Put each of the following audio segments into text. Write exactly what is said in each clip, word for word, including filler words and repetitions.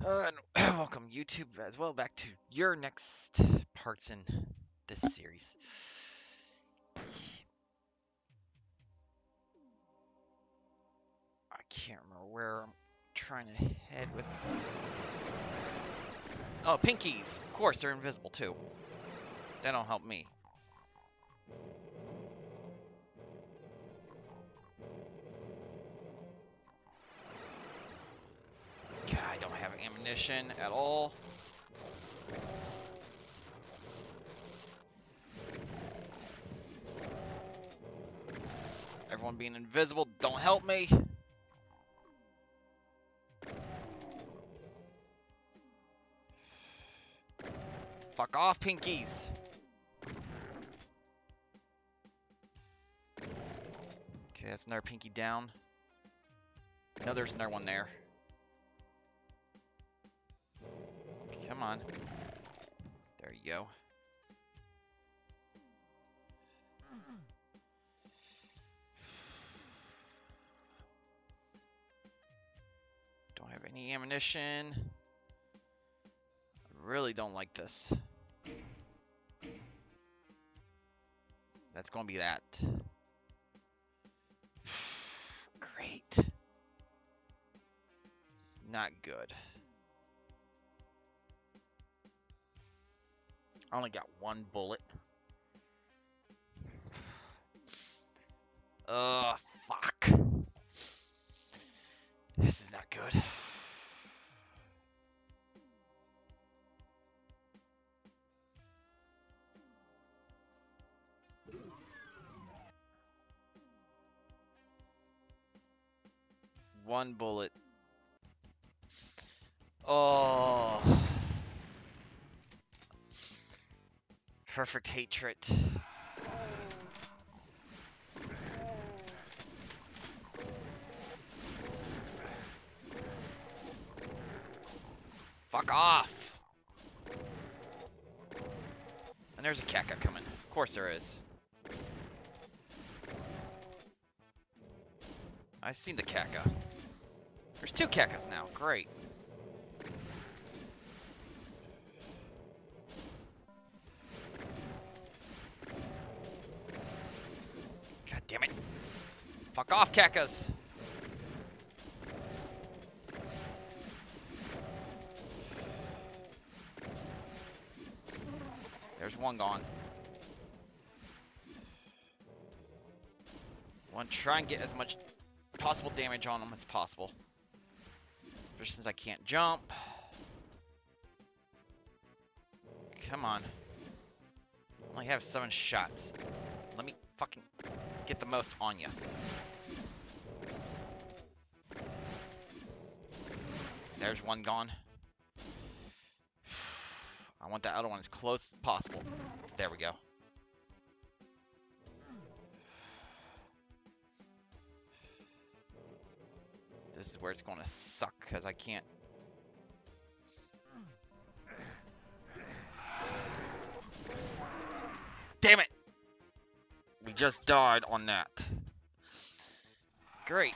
Uh, and welcome YouTube as well back to your next parts in this series. I can't remember where I'm trying to head with. Oh, pinkies! Of course, they're invisible too. That don't help me. God, I don't have ammunition at all. Everyone being invisible don't help me. Fuck off, pinkies! Okay, that's another pinky down. No, there's another one there. Come on. There you go. Don't have any ammunition. I really don't like this. That's gonna be that. Great. It's not good. I only got one bullet. Ugh, fuck. This is not good. One bullet. Oh. Perfect hatred. Fuck off. And there's a Keka coming. Of course there is. I've seen the Keka. There's two Kekas now. Great. God damn it. Fuck off, Kekas. There's one gone. Want to try and get as much possible damage on them as possible. Especially since I can't jump. Come on. I only have seven shots. Let me fucking get the most on you. There's one gone. I want that other one as close as possible. There we go. This is where it's going to suck because I can't. Damn it! We just died on that. Great.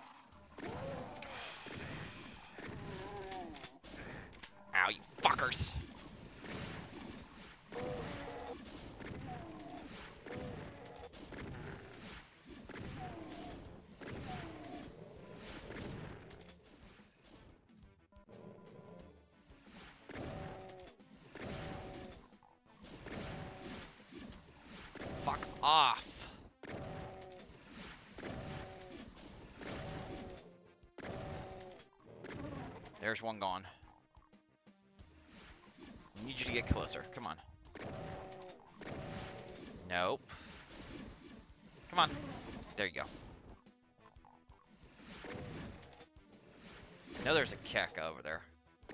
Ow, you fuckers. Fuck off. There's one gone. I need you to get closer. Come on. Nope. Come on. There you go. I know there's a Keka over there.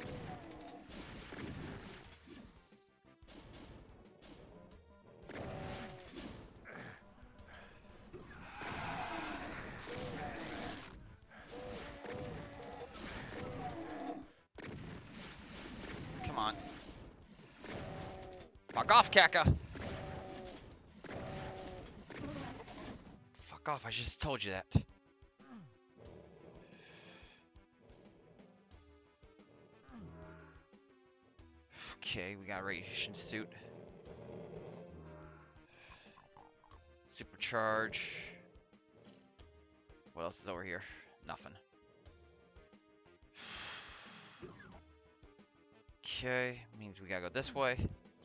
Come on. Fuck off, Keka! Fuck off, I just told you that. Okay, we got a radiation suit. Supercharge. What else is over here? Nothing. Okay, means we gotta go this way.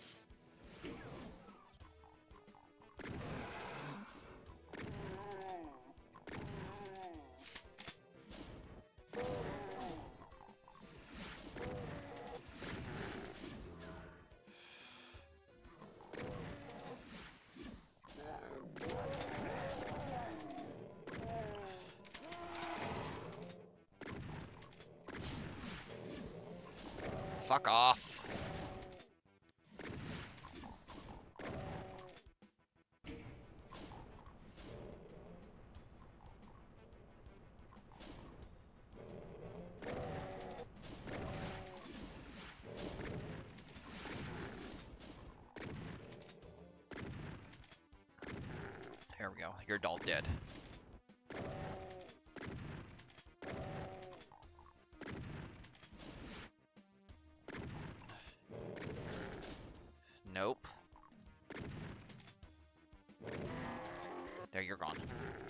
Fuck off. Here we go. You're all dead. Nope. There, you're gone.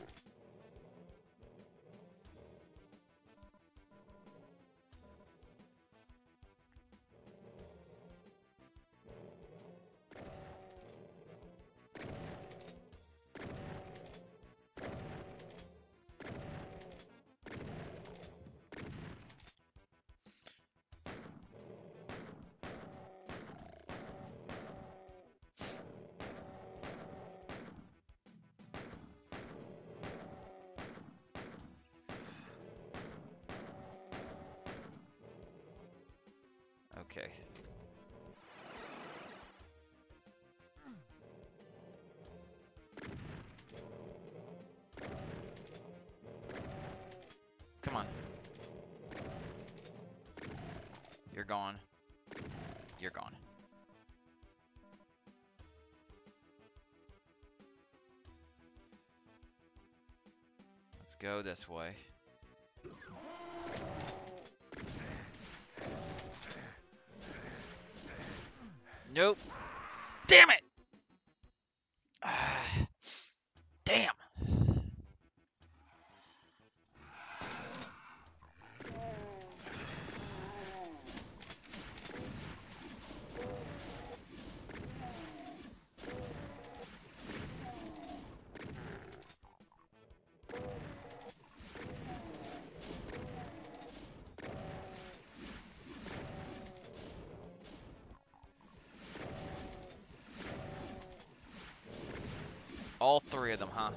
Okay. Come on. You're gone. You're gone. Let's go this way. Nope. Damn it! Ah, damn! All three of them, huh?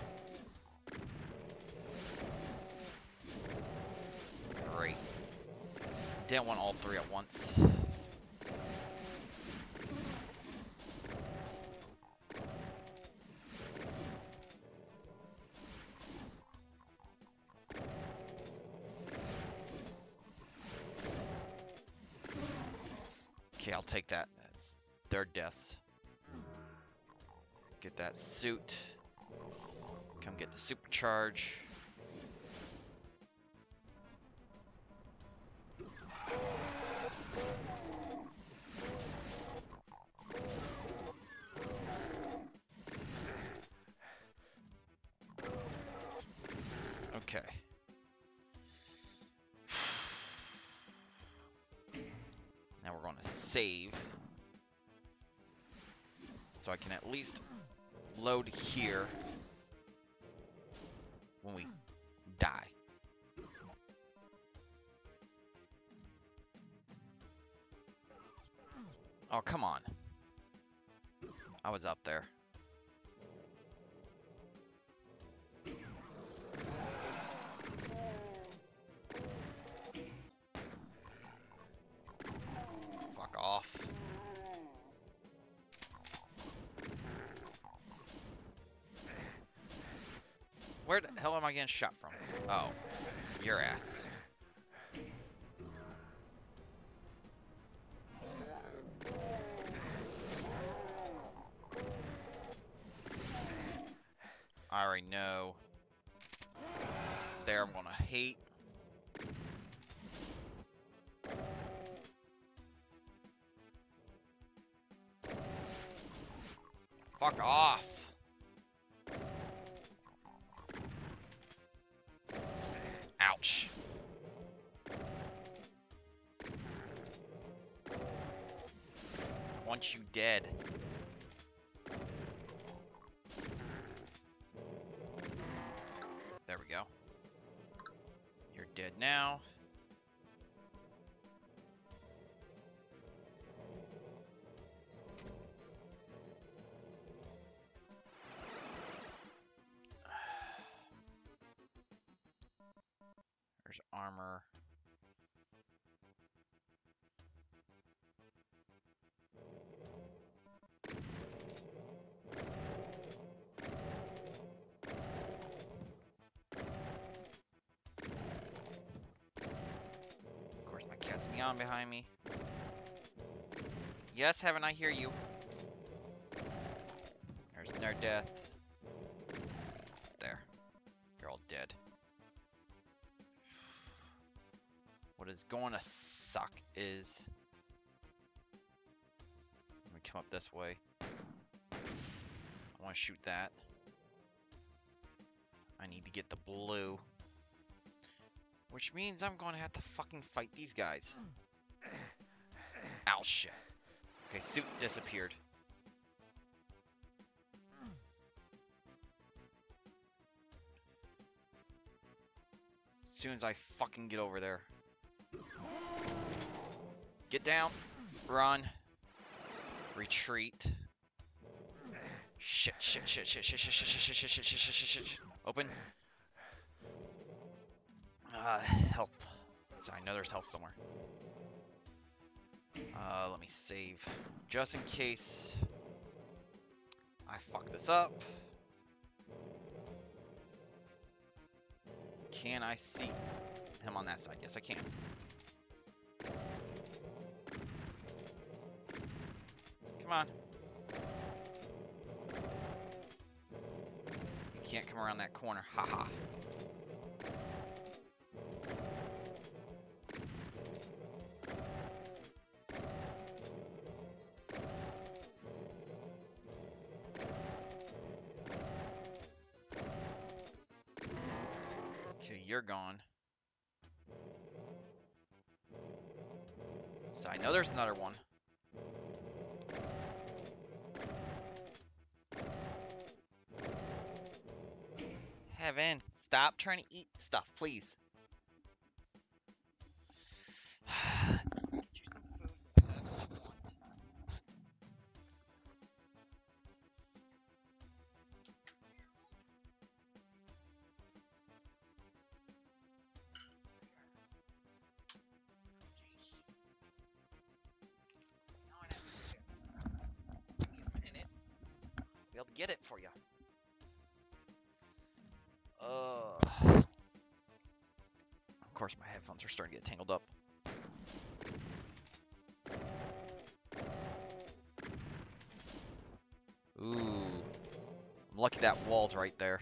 Great. Didn't want all three at once. Okay, I'll take that. That's their deaths. Get that suit. Come get the supercharge. Okay. Now we're going to save. So I can at least load here when we die. Oh, come on. I was up there. Fuck off. Where the hell am I getting shot from? Oh, your ass. I already know. There, I'm gonna hate. Fuck off. Ouch. Want you dead. There we go. You're dead now. There's armor. Of course, my cat's meowing behind me. Yes, Heaven, I hear you. There's no death. There. You're all dead. What is going to suck is... Let me come up this way. I want to shoot that. I need to get the blue. Which means I'm going to have to fucking fight these guys. Ow, shit. Okay, suit disappeared. As soon as I fucking get over there. Get down. Run. Retreat. Shit, shit, shit, shit, shit, shit, shit, shit, shit, shit, shit, shit, shit, shit. Open. Uh, health. So I know there's health somewhere. Uh, let me save. Just in case I fuck this up. Can I see him on that side? Yes, I can. Come on. You can't come around that corner. Haha. Okay, you're gone. So I know there's another one. Heaven, stop trying to eat stuff, please. Get you some food since I know that's what you want. Give me a minute. Be able to get it for you. Uh, of course, my headphones are starting to get tangled up. Ooh. I'm lucky that wall's right there.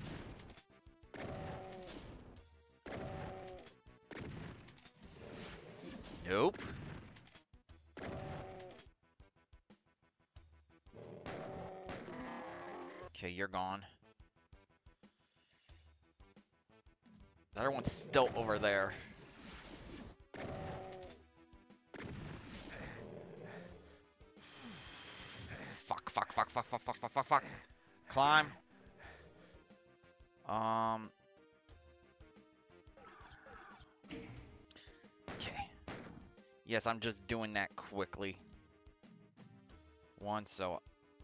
Nope. Okay, you're gone. The other one's still over there. Fuck, fuck, fuck, fuck, fuck, fuck, fuck, fuck, fuck. Climb. Um. Okay. Yes, I'm just doing that quickly. One, so...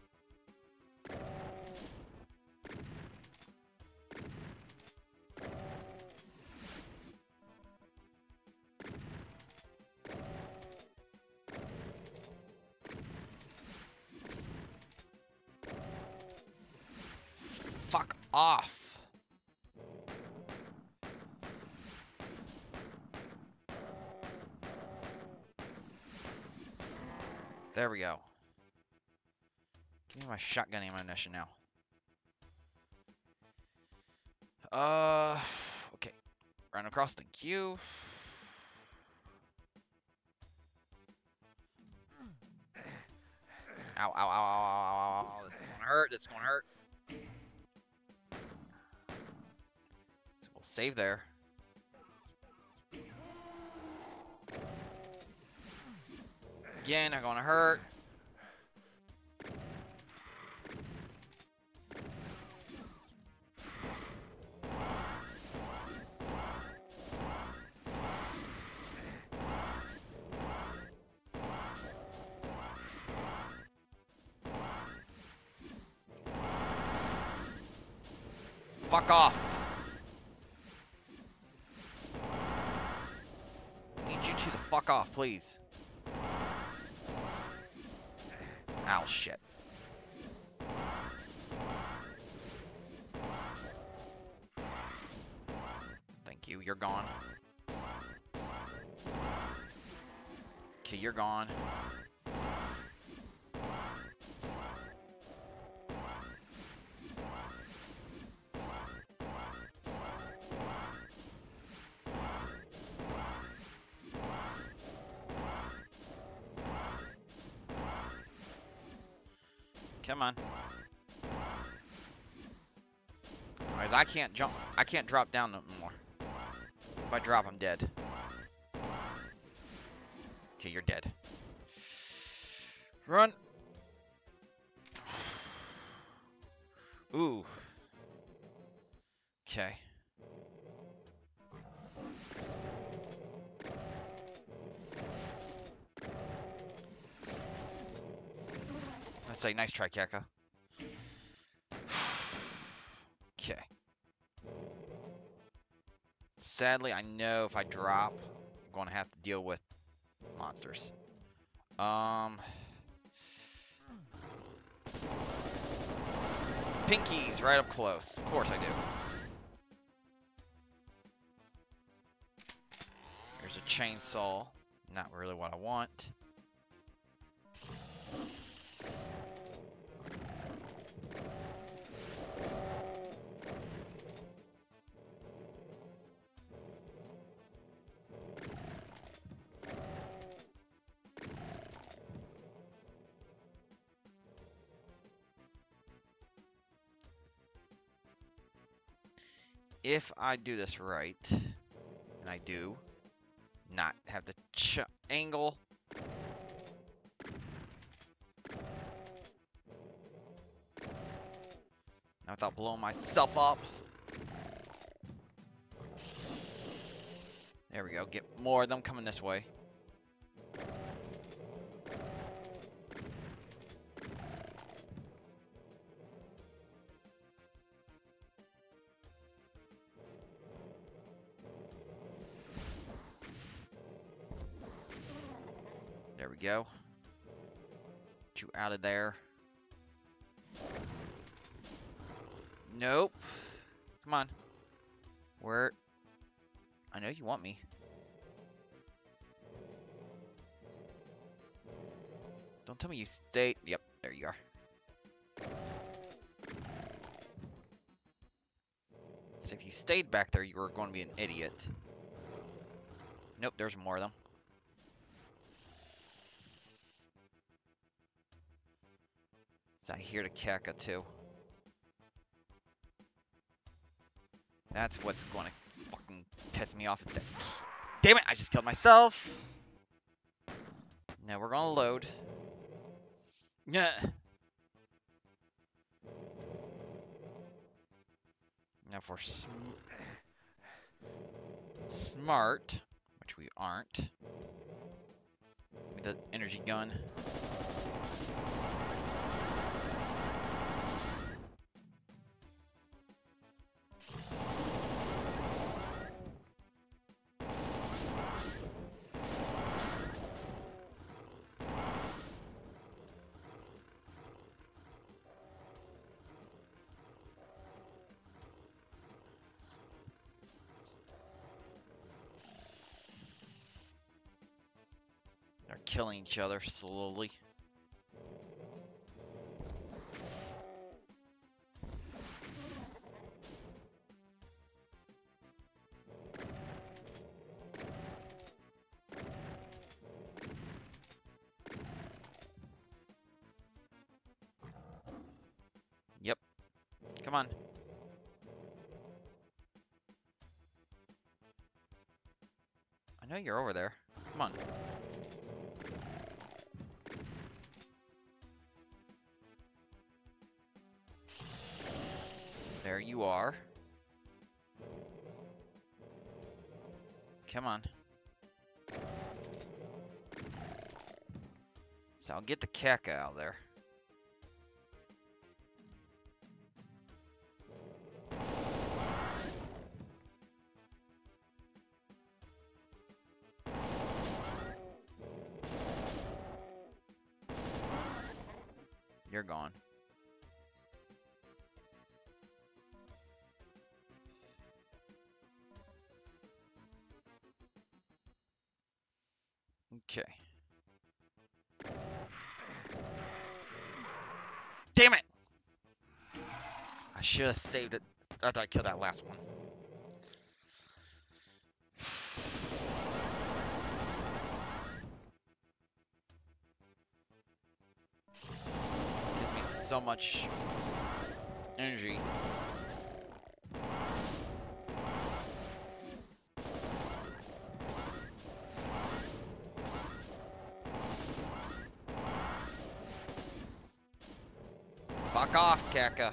Fuck off. There we go. Give me my shotgun ammunition now. Uh, okay. Run across the queue. Ow, ow, ow, ow, ow, ow, ow. This is gonna hurt. This is gonna hurt. So we'll save there. Again, I'm gonna hurt. Fuck off. I need you two to fuck off, please. Ow, shit. Thank you, you're gone. Okay, you're gone. Come on. Alright, I can't jump. I can't drop down no more. If I drop, I'm dead. Okay, you're dead. Run. Ooh. Okay. Let's say nice try, Keka. Okay. Sadly, I know if I drop, I'm going to have to deal with monsters. Um, Pinkies right up close. Of course I do. There's a chainsaw. Not really what I want. If I do this right, and I do, not have the ch angle. Now without blowing myself up. There we go. Get more of them coming this way. There we go. Get you out of there. Nope. Come on. Where? I know you want me. Don't tell me you stay. Yep, there you are. So if you stayed back there, you were going to be an idiot. Nope, there's more of them. So I hear the Keka too. That's what's going to fucking piss me off instead. Damn it, I just killed myself. Now we're going to load. Yeah. Now if we're sm smart, which we aren't, with the energy gun. They're killing each other slowly. Come on. I know you're over there. Come on. There you are. Come on. So I'll get the Keka out there. You're gone. Okay. Damn it! I should have saved it after I killed that last one. Gives me so much energy. Fuck off, Keka.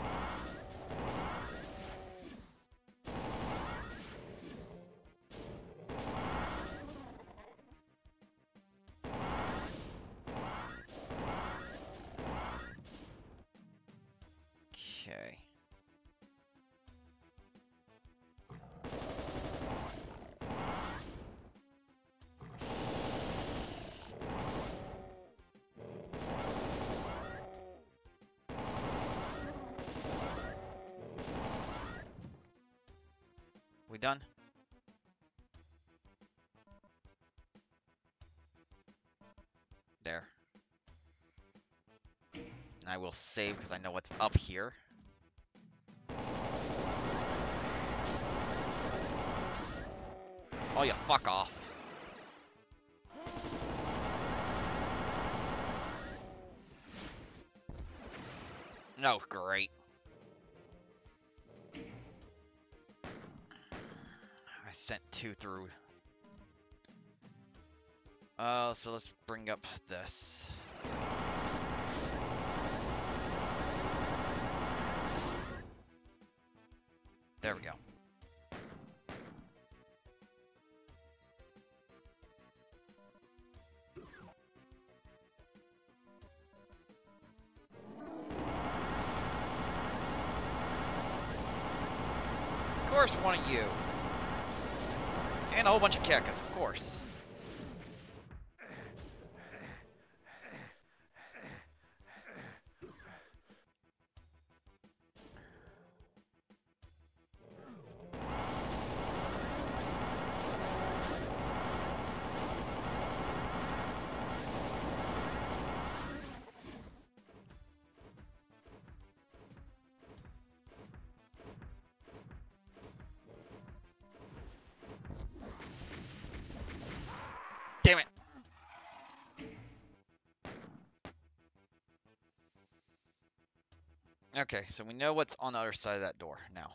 Okay. We done? There. And I will save because I know what's up here. Oh, you fuck off. No, great. I sent two through. Uh, so let's bring up this. There we go. Of course, one of you. And a whole bunch of Kekas, of course. Damn it! Okay, so we know what's on the other side of that door now.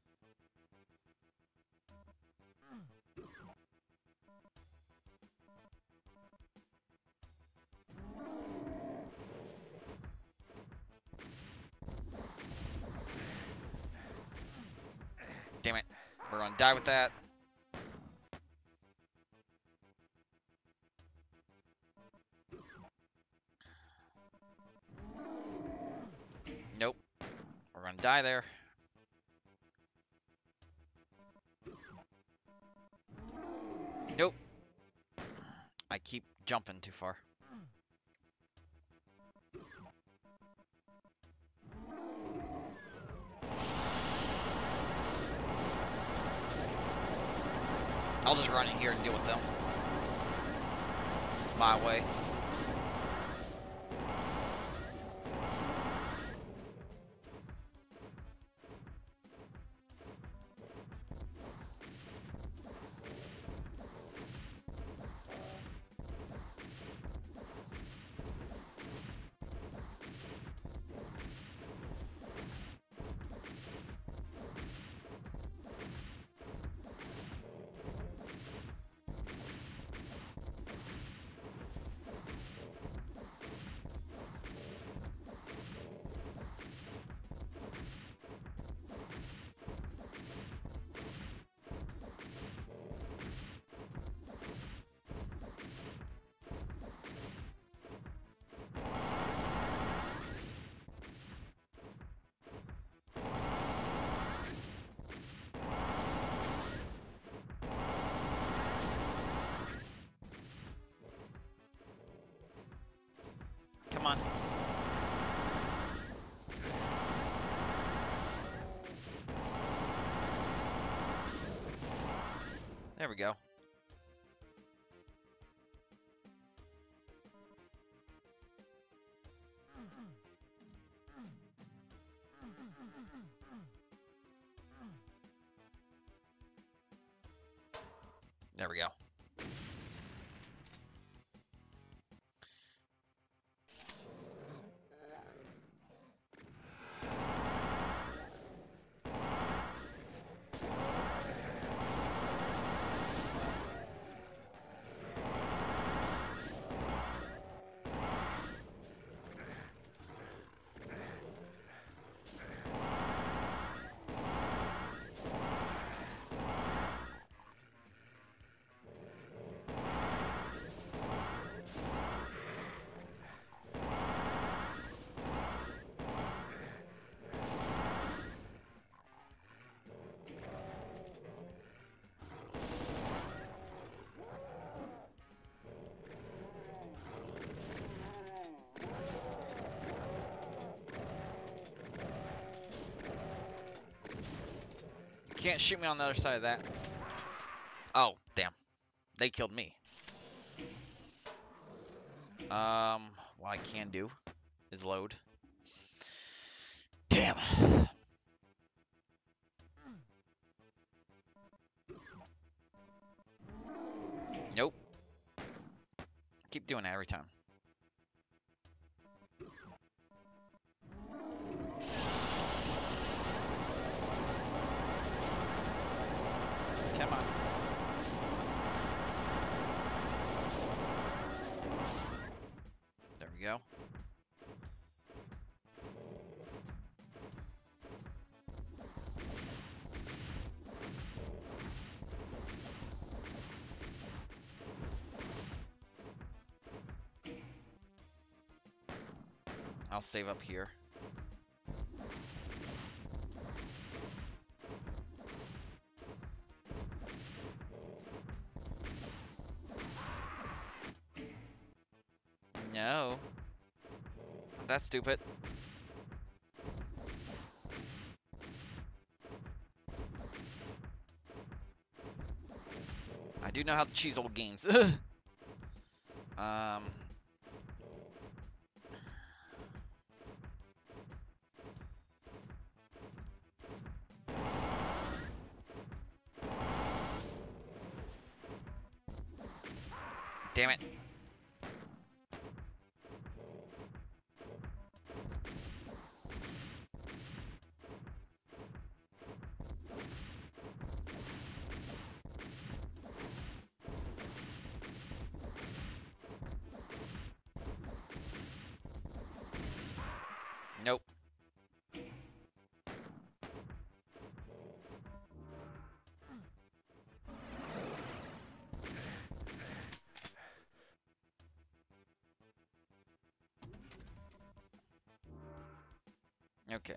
Damn it. We're gonna die with that. Nope. We're gonna die there. Nope. I keep jumping too far. I'll just run in here and deal with them. My way. There we go. There we go. You can't shoot me on the other side of that. Oh, damn. They killed me. Um, what I can do is load. Damn. Nope. Keep doing that every time. Come on. There we go. I'll save up here. No. That's stupid. I do know how to cheese old games. um... Damn it. Nope. Okay.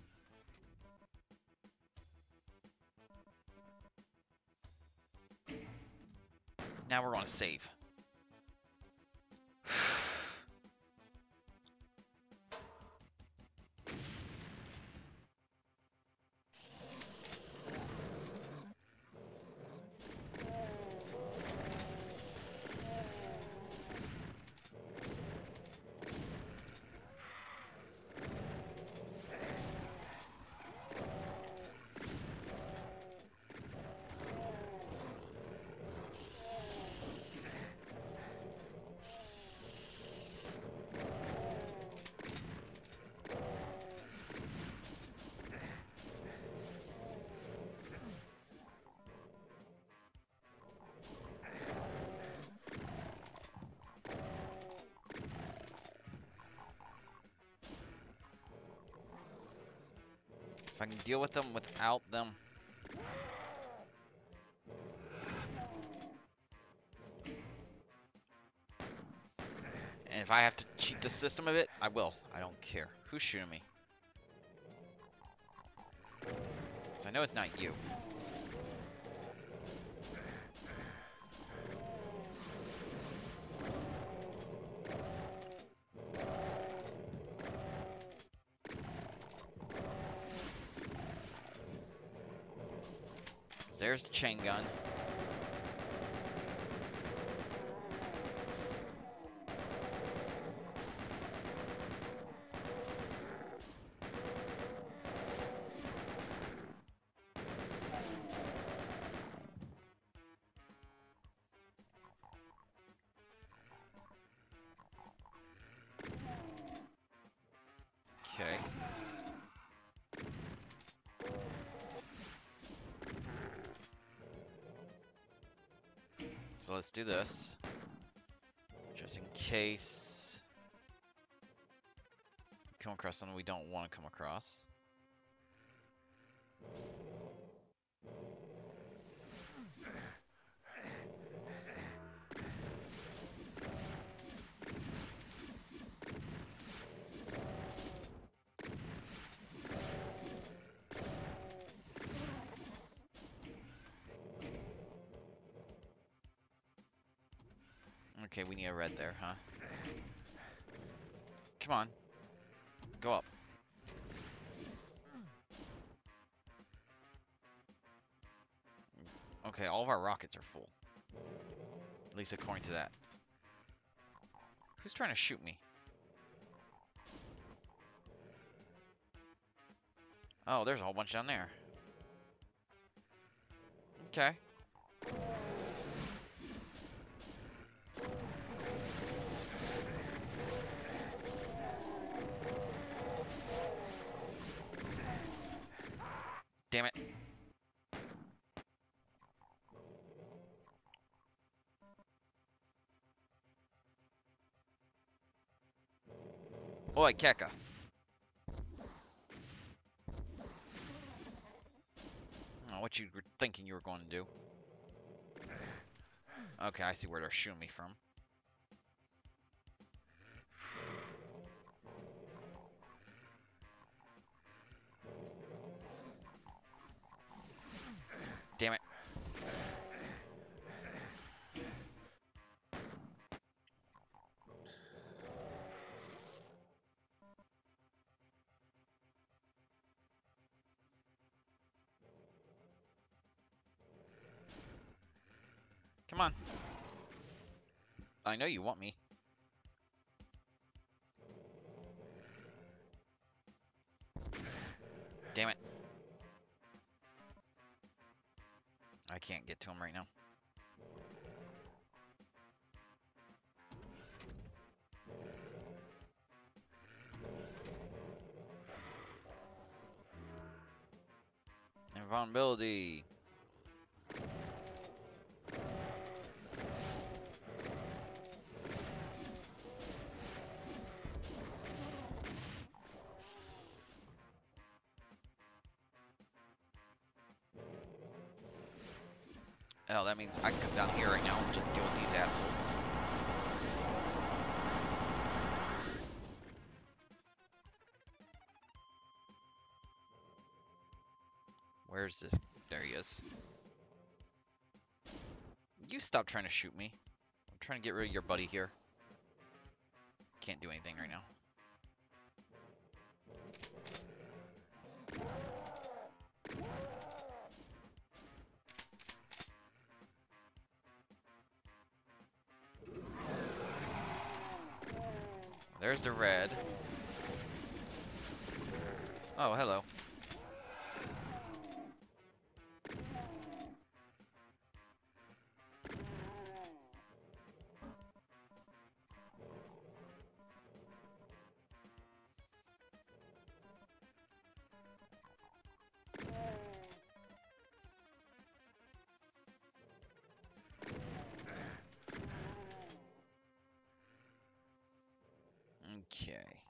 Now we're going to save. If I can deal with them without them. And if I have to cheat the system of it, I will. I don't care. Who's shooting me? So I know it's not you. There's the chain gun. So let's do this. Just in case we come across something we don't want to come across. Okay, we need a red there, huh? Come on. Go up. Okay, all of our rockets are full. At least according to that. Who's trying to shoot me? Oh, there's a whole bunch down there. Okay. Damn it. Oi, Keka. Oh, what you were thinking you were going to do. Okay, I see where they're shooting me from. Damn it. Come on. I know you want me. Damn it. I can't get to him right now. Invulnerability. Oh, that means I can come down here right now and just deal with these assholes. Where's this? There he is. You stop trying to shoot me. I'm trying to get rid of your buddy here. Can't do anything right now. There's the red. Oh, hello. Okay.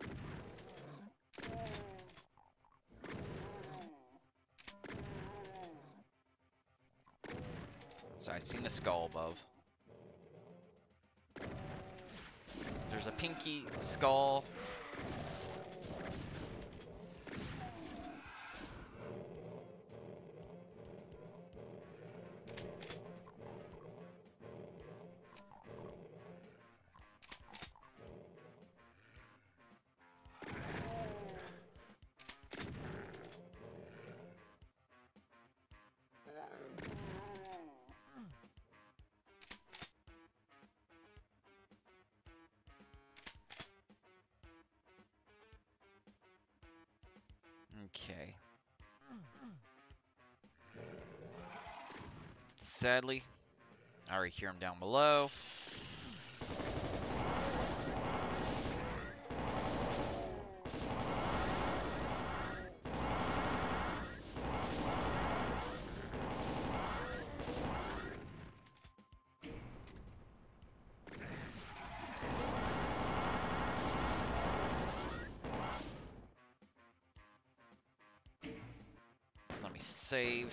So I seen the skull above. So there's a pinky skull. Okay. Sadly, I already hear him down below. me save.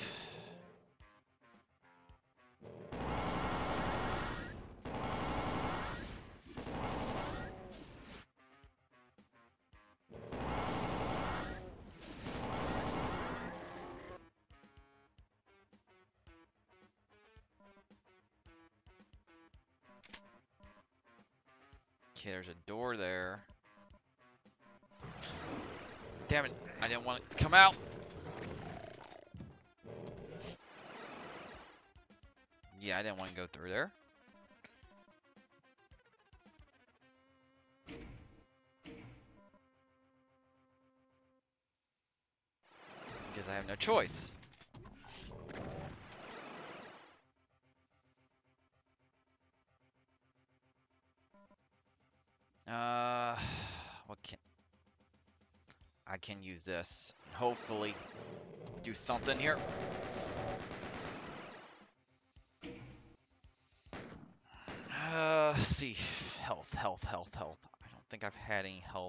Okay, there's a door there. Damn it, I didn't want to come out. Yeah, I didn't want to go through there. Because I have no choice. Uh, what can... I can use this. Hopefully do something here. Uh, let's see. Health, health, health, health. I don't think I've had any health.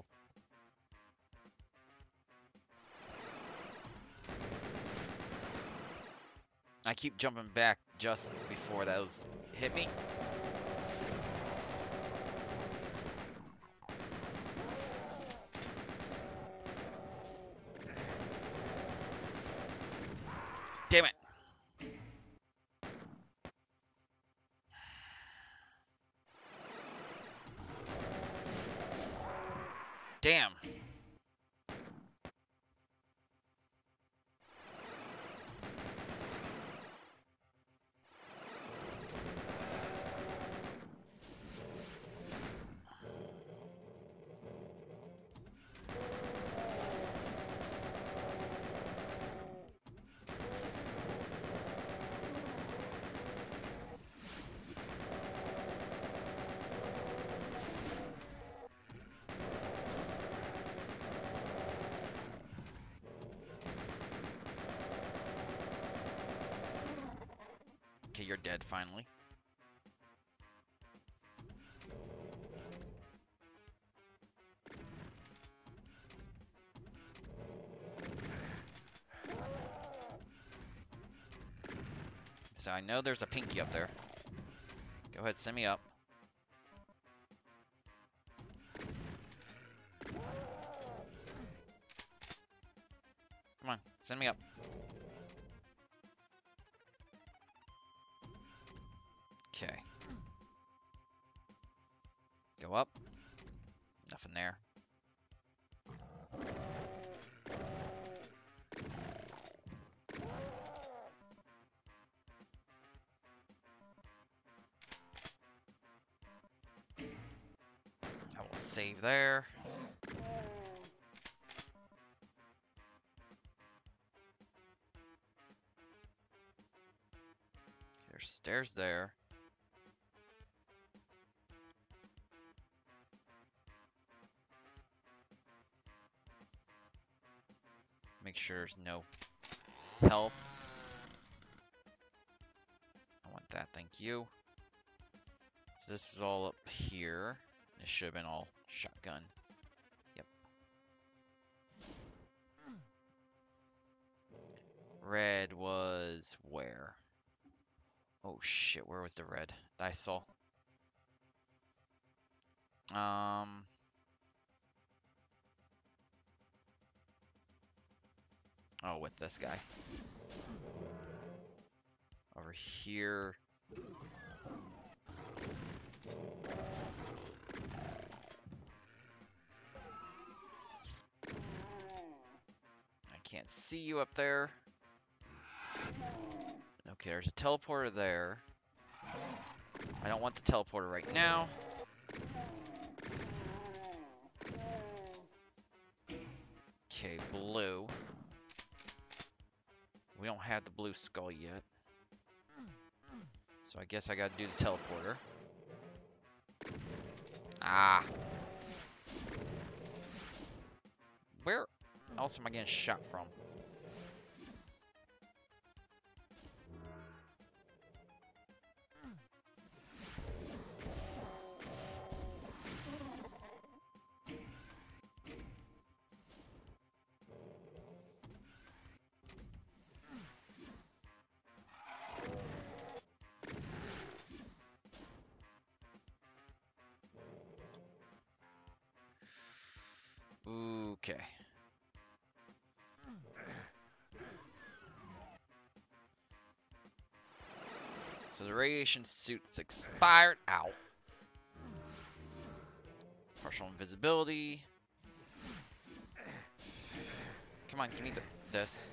I keep jumping back just before those hit me. Damn it. Damn. Okay, you're dead finally. So I know there's a pinky up there. Go ahead, send me up. Come on, send me up. Okay. Go up. Nothing there. I will save there. There's stairs there. Make sure there's no help. I want that, thank you. So this was all up here. This should have been all shotgun. Yep. Red was where? Oh shit, where was the red that I saw? Um... Oh, with this guy. Over here. I can't see you up there. Okay, there's a teleporter there. I don't want the teleporter right now. Okay, blue. We don't have the blue skull yet. So I guess I gotta do the teleporter. Ah. Where else am I getting shot from? So the radiation suit's expired. Ow. Partial invisibility. Come on, give me the, this.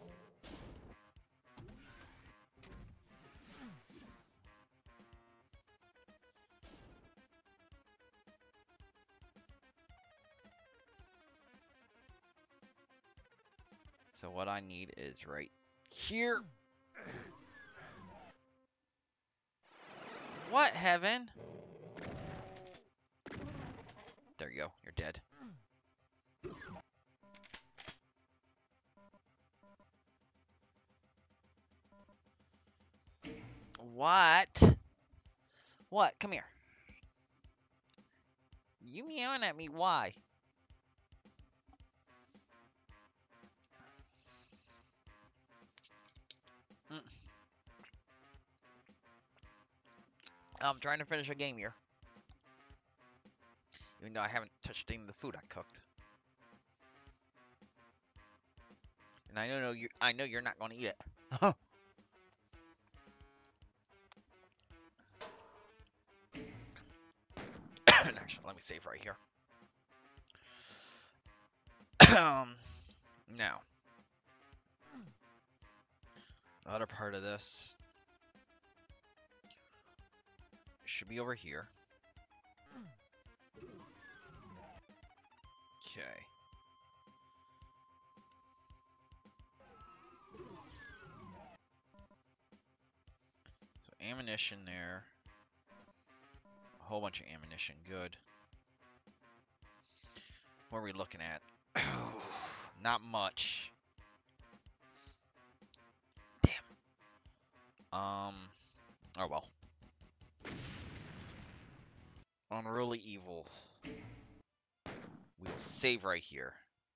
So what I need is right here. What, heaven? There you go. You're dead. What? What? Come here. You meowing at me? Why? Mm. I'm trying to finish a game here. Even though I haven't touched any of the food I cooked. And I know you I know you're not gonna eat it. Actually, let me save right here. um now. The other part of this should be over here. Okay. So ammunition there. A whole bunch of ammunition. Good. What are we looking at? Not much. Damn. Um. Oh well. Unruly evil. We will save right here.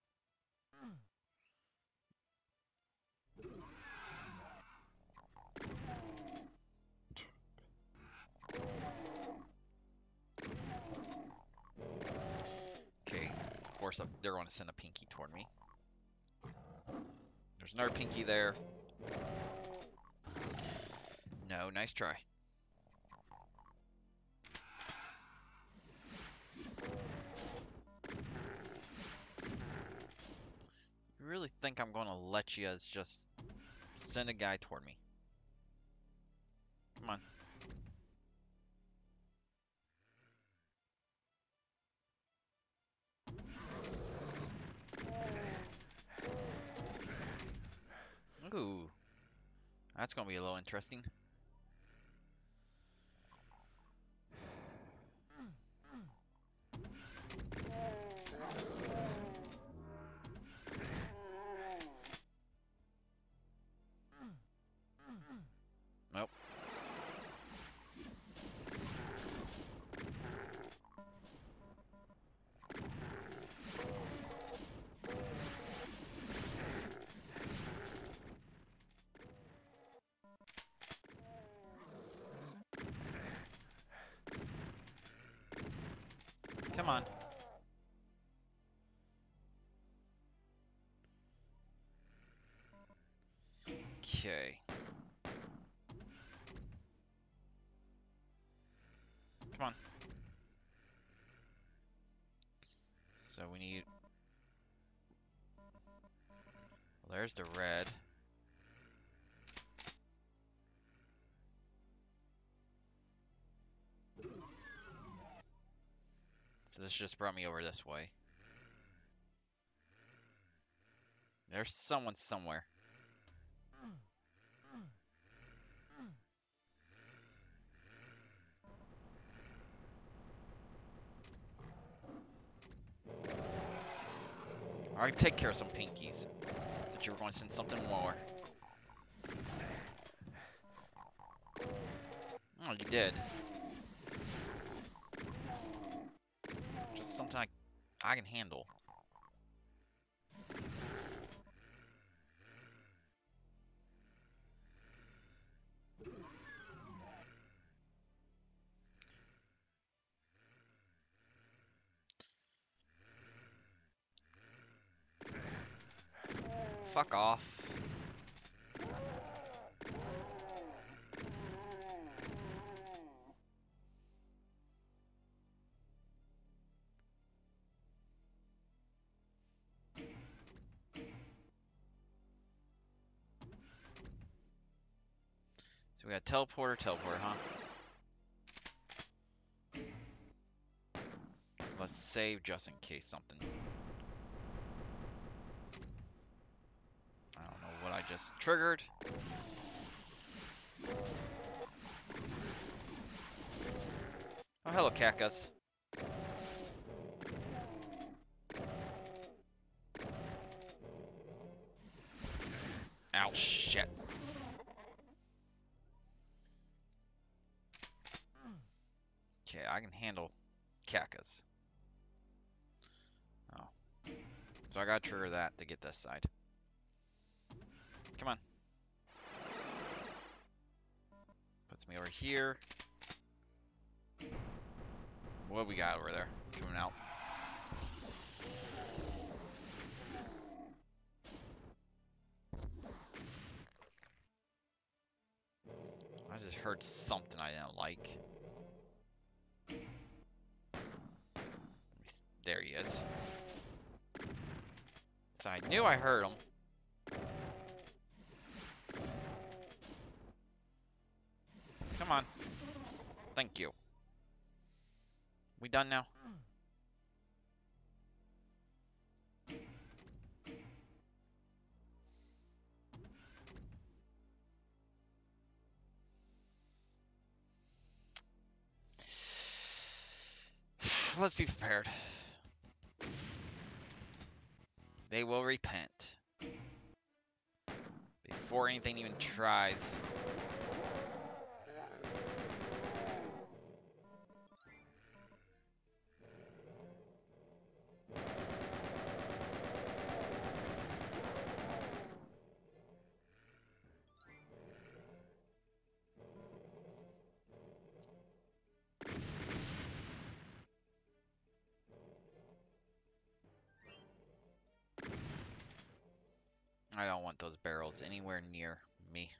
Okay. Of course, they're going to send a pinky toward me. There's another pinky there. No, nice try. You really think I'm going to let you as just send a guy toward me? Come on. Ooh. That's going to be a little interesting. Nope. Come on. Okay. Come on. So we need... Well, there's the red. So this just brought me over this way. There's someone somewhere. I can take care of some pinkies. But you were going to send something more. Oh, you did. Just something I, I can handle. Fuck off. we got teleporter, teleporter, huh? Let's save just in case something. I don't know what I just triggered. Oh, hello, Cactus. Ow, shit. Okay, I can handle Cactus. Oh. So I gotta trigger that to get this side. Come on. Puts me over here. What we got over there? Coming out. I just heard something I didn't like. There he is. So I knew I heard him. Come on. Thank you. We done now? Let's be prepared. They will repent. Before anything even tries. I don't want those barrels anywhere near me.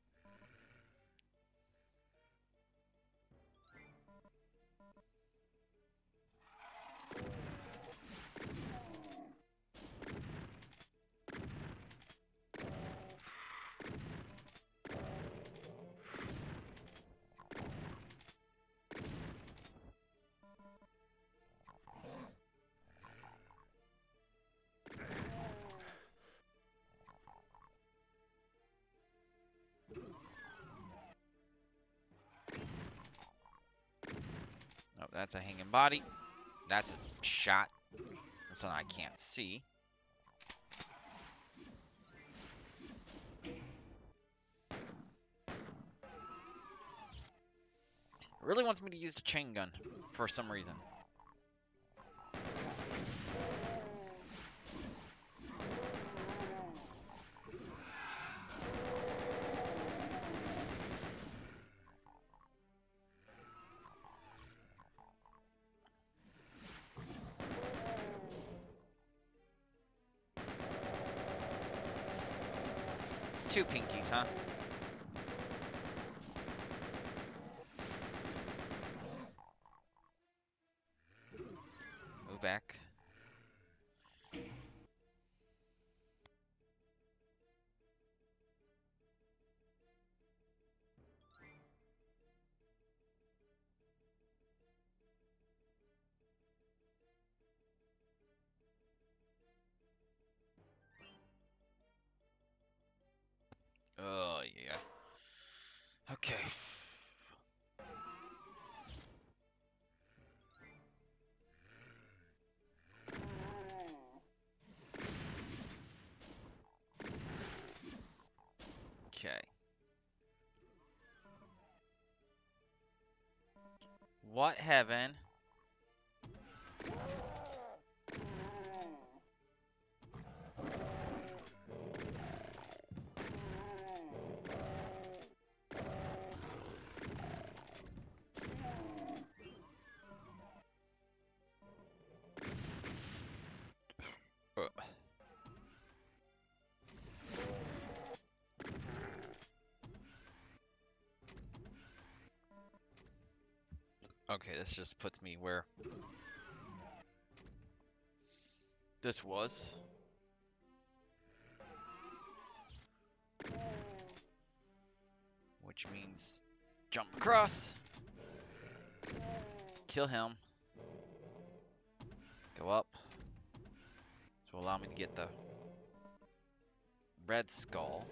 Oh, that's a hanging body. That's a shot. Something I can't see. It really wants me to use the chain gun for some reason. Two pinkies, huh? Move back. Oh, yeah. Okay. Okay. What heaven? Ugh. Okay, this just puts me where this was. which means jump across, kill him, go up, to allow me to get the red skull.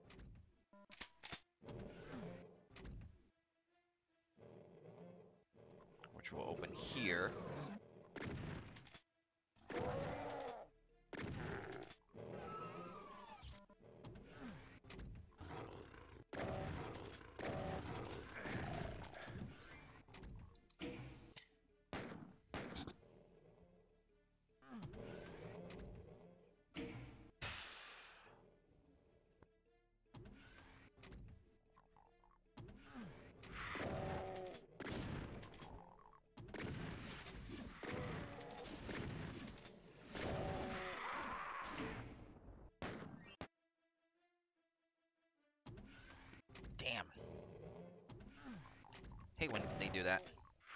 Which will open here. Damn. Hate when they do that.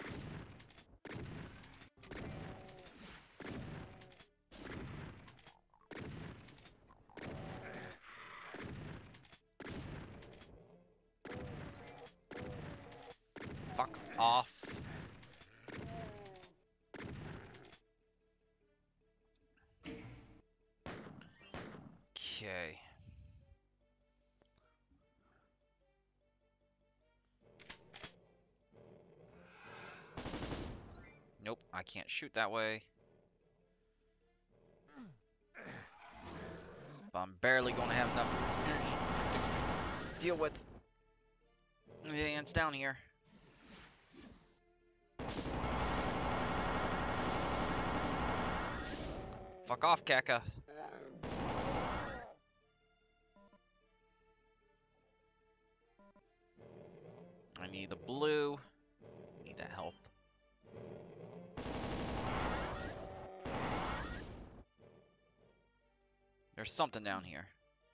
Fuck off. Okay. Nope, I can't shoot that way. But I'm barely gonna have enough energy to deal with the ants down here. Fuck off, Kaka. I need the blue. Need that health. There's something down here.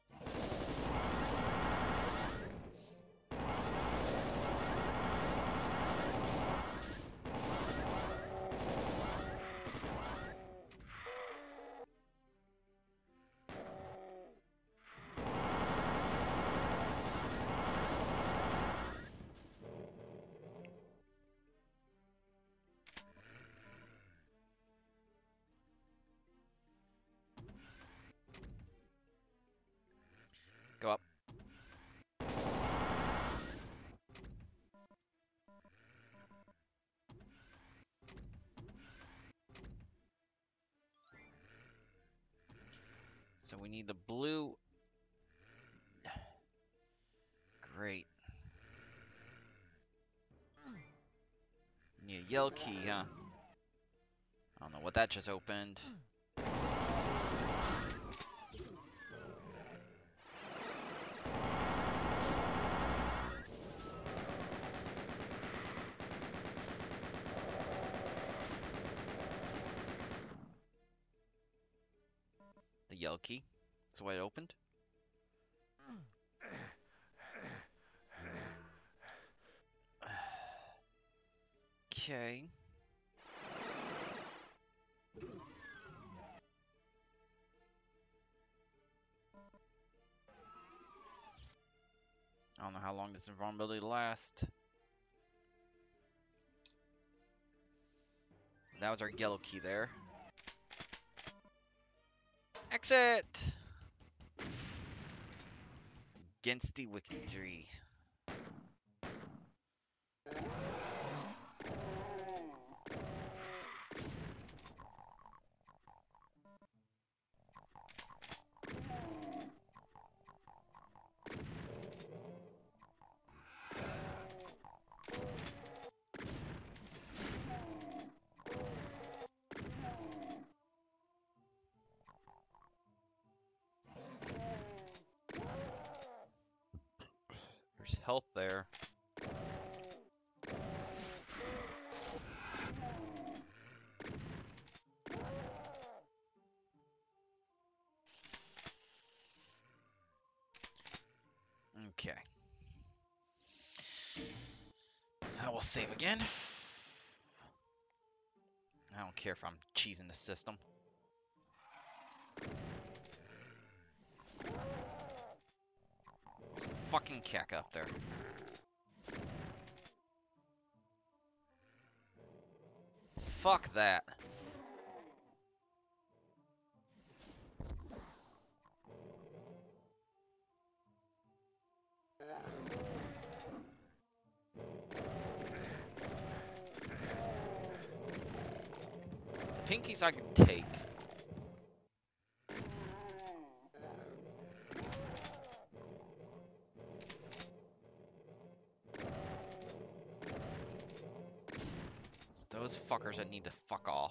Go up. So we need the blue. Great. Need a yellow key, huh? I don't know what that just opened. The yellow key. That's why it opened. Okay. I don't know how long this invulnerability lasts. That was our yellow key there. Exit! Against the victory. There's health there. Okay. I will save again. I don't care if I'm cheesing the system. There's a fucking cack up there. Fuck that. The pinkies I can take. It's those fuckers that need to fuck off.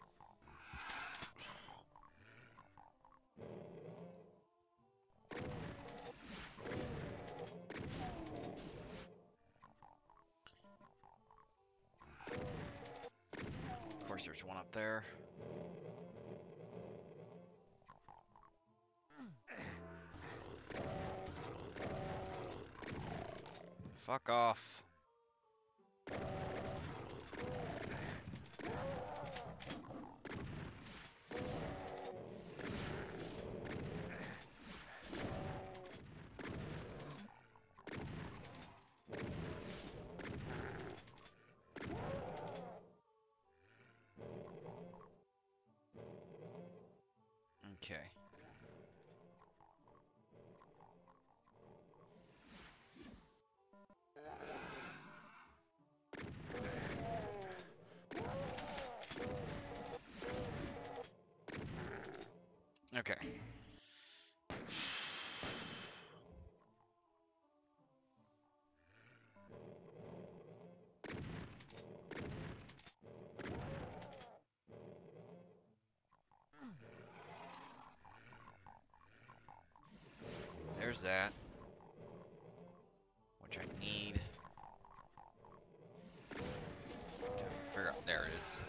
Of course, there's one up there. Fuck off. Okay. Okay. There's that. Which I need. To figure out. There it is.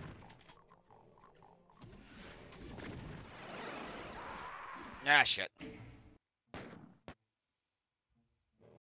Ah, shit.